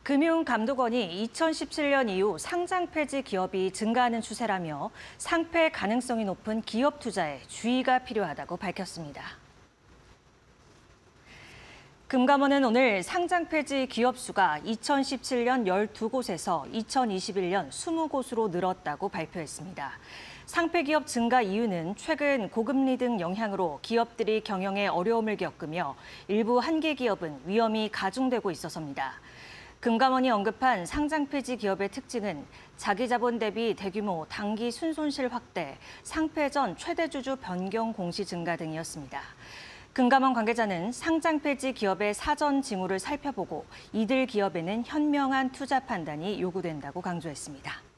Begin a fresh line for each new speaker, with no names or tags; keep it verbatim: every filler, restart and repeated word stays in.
금융감독원이 이천십칠 년 이후 상장 폐지 기업이 증가하는 추세라며 상폐 가능성이 높은 기업 투자에 주의가 필요하다고 밝혔습니다. 금감원은 오늘 상장 폐지 기업 수가 이천십칠 년 열두 곳에서 이천이십일 년 이십 곳으로 늘었다고 발표했습니다. 상폐 기업 증가 이유는 최근 고금리 등 영향으로 기업들이 경영에 어려움을 겪으며 일부 한계 기업은 위험이 가중되고 있어서입니다. 금감원이 언급한 상장 폐지 기업의 특징은 자기 자본 대비 대규모 단기 순손실 확대, 상폐 전 최대 주주 변경 공시 증가 등이었습니다. 금감원 관계자는 상장 폐지 기업의 사전 징후를 살펴보고 이들 기업에는 현명한 투자 판단이 요구된다고 강조했습니다.